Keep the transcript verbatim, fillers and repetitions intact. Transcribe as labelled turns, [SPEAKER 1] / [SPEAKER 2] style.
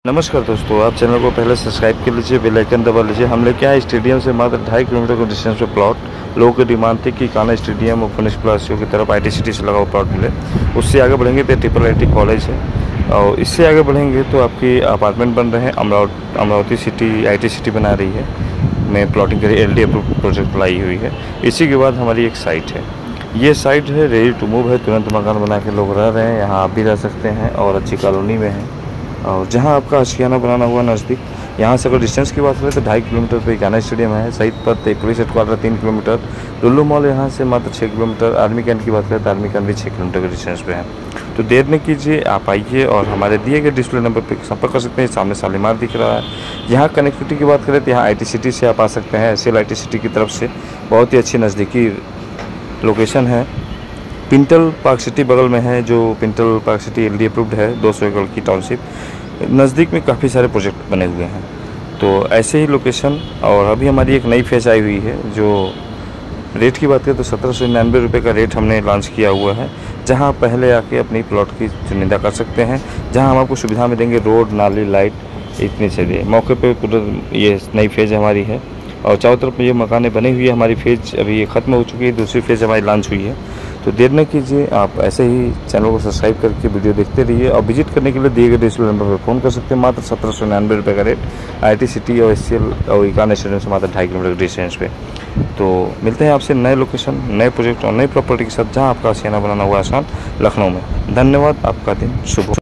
[SPEAKER 1] नमस्कार दोस्तों, आप चैनल को पहले सब्सक्राइब कर लीजिए, बेल आइकन दबा लीजिए। हम लेके आए स्टेडियम से मात्र ढाई किलोमीटर के डिस्टेंस पे प्लॉट। लोगों की डिमांड थी कि कान्हा स्टेडियम और फनिश प्लासियो की तरफ आई टी सिटी से लगा हुआ प्लॉट मिले। उससे आगे बढ़ेंगे तो ट्रिपल आई टी कॉलेज है, और इससे आगे बढ़ेंगे तो आपकी अपार्टमेंट बन रहे हैं। Amravati Amravati city I T city बना रही है, में प्लॉटिंग करी एल डी अप्रूव प्रोजेक्ट लाई हुई है। इसी के बाद हमारी एक साइट है, ये साइट है रेडी टू मूव है, तुरंत मकान बना के लोग रह रहे हैं। यहाँ आप भी रह सकते हैं और अच्छी कॉलोनी में है। और जहाँ आपका आशियाना बनाना हुआ नज़दीक, यहाँ से अगर डिस्टेंस की बात करें तो ढाई किलोमीटर पे कान्हा स्टेडियम है। सईद पर पुलिस हेडक्वार्टर तीन किलोमीटर, लुल्लू मॉल यहाँ से मात्र छः किलोमीटर, आर्मी कैंट की बात करें तो आर्मी कैंट भी छः किलोमीटर के डिस्टेंस पे है। तो देर न कीजिए, आप आइए और हमारे दिए गए डिस्प्ले नंबर पर संपर्क कर सकते हैं। सामने शालीमार दिख रहा है। यहाँ कनेक्टिविटी की बात करें तो यहाँ आई टी सिटी से आप आ सकते हैं। S L I T city की तरफ से बहुत ही अच्छी नज़दीकी लोकेशन है। पिंटल पार्क सिटी बगल में है, जो Pintail park city L D approved है, दो सौ एकड़ की टाउनशिप। नज़दीक में काफ़ी सारे प्रोजेक्ट बने हुए हैं। तो ऐसे ही लोकेशन, और अभी हमारी एक नई फेज आई हुई है। जो रेट की बात करें तो सत्रह सौ निन्यानवे रुपये का रेट हमने लॉन्च किया हुआ है, जहां आप पहले आके अपनी प्लॉट की चुनिंदा कर सकते हैं। जहां हम आपको सुविधा में देंगे रोड, नाली, लाइट, इतने चलिए मौके पे कुदरत। ये नई फेज़ हमारी है और चारों तरफ ये मकानें बनी हुई है। हमारी फेज अभी ये ख़त्म हो चुकी है, दूसरी फेज़ हमारी लॉन्च हुई है। तो देर न कीजिए, आप ऐसे ही चैनल को सब्सक्राइब करके वीडियो देखते रहिए। और विजिट करने के लिए दिए गए डिस्प्ले नंबर पर फ़ोन कर सकते हैं। मात्र सत्रह सौ निन्यानवे रुपये का रेट, आई टी सिटी और एस सी एल और कान्हा स्टेडियम से मात्र ढाई किलोमीटर के डिस्टेंस पे। तो मिलते हैं आपसे नए लोकेशन, नए प्रोजेक्ट और नई प्रॉपर्टी के साथ, जहाँ आपका आशियाना बनाना हुआ आसान, लखनऊ में। धन्यवाद, आपका दिन शुभ हो।